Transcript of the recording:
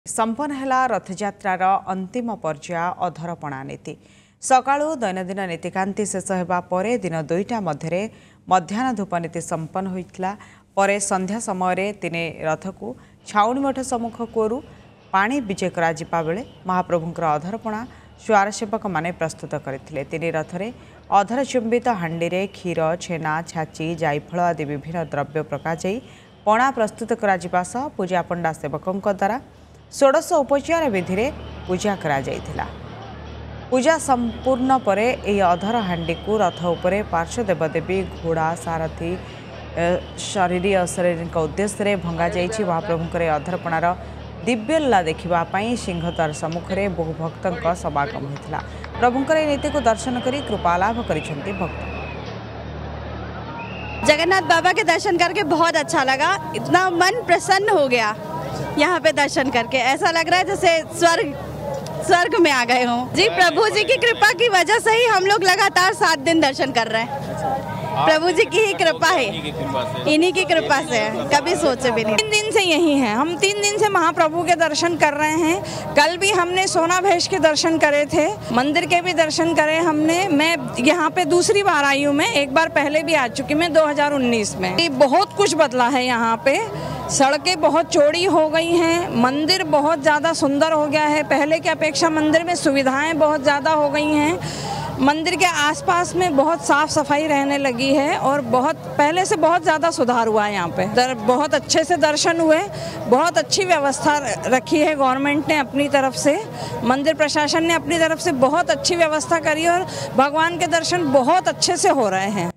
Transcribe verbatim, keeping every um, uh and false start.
संपन्न है रथयात्रार अंतिम पर्याय अधरपणा नीति सकाळु दैनंदिन नीतिकांति शेष होगा पर दिन दुईटा मध्य मध्याह्न धूप नीति संपन्न होता पर संध्या समय तीन रथ को छाउणी मठ सम्मुख कूरु पानी विजय करा बेले महाप्रभुंकर अधरपणा स्वरसेवक माने प्रस्तुत करथिले। तीन रथरे अधर चुंबित हांडी रे क्षीर छेना छाची जायफल आदि विभिन्न द्रव्य पकाई पणा प्रस्तुत करा सह पूजा पंडा सेवकों द्वारा षोडश उपचार विधि रे पूजा करा जायथिला। पूजा संपूर्ण पर यह अधर हांडी को रथ उपरे पार्श्व देवदेवी घोड़ा सारथी शरीरी अशरीरी उद्देश्य भंगा जाइछि। महाप्रभुंकर अधरपणार दिव्य लीला देखिबापई सिंहद्वार सम्मुख में बहु भक्तों समागम होता। प्रभुंकर नीति को दर्शन करी कृपा लाभ करिसेंति भक्त। जगन्नाथ बाबा के दर्शन करके बहुत अच्छा लगा, इतना मन प्रसन्न हो गया। यहाँ पे दर्शन करके ऐसा लग रहा है जैसे स्वर्ग स्वर्ग में आ गए हों। जी प्रभु जी की कृपा की वजह से ही हम लोग लगातार सात दिन दर्शन कर रहे हैं। प्रभु जी की ही कृपा है, इन्हीं की कृपा से है, कभी सोचे भी नहीं। तीन दिन से यही हैं, हम तीन दिन से महाप्रभु के दर्शन कर रहे हैं। कल भी हमने सोना भेष के दर्शन करे थे, मंदिर के भी दर्शन करे हमने। मैं यहाँ पे दूसरी बार आई हूँ, मैं एक बार पहले भी आ चुकी मैं दो हज़ार उन्नीस में। ये बहुत कुछ बदला है यहाँ पे, सड़कें बहुत चौड़ी हो गई हैं, मंदिर बहुत ज़्यादा सुंदर हो गया है। पहले की अपेक्षा मंदिर में सुविधाएं बहुत ज़्यादा हो गई हैं। मंदिर के आसपास में बहुत साफ सफाई रहने लगी है और बहुत पहले से बहुत ज़्यादा सुधार हुआ है। यहाँ पे दर, बहुत अच्छे से दर्शन हुए, बहुत अच्छी व्यवस्था रखी है गवर्नमेंट ने अपनी तरफ से, मंदिर प्रशासन ने अपनी तरफ से बहुत अच्छी व्यवस्था करी और भगवान के दर्शन बहुत अच्छे से हो रहे हैं।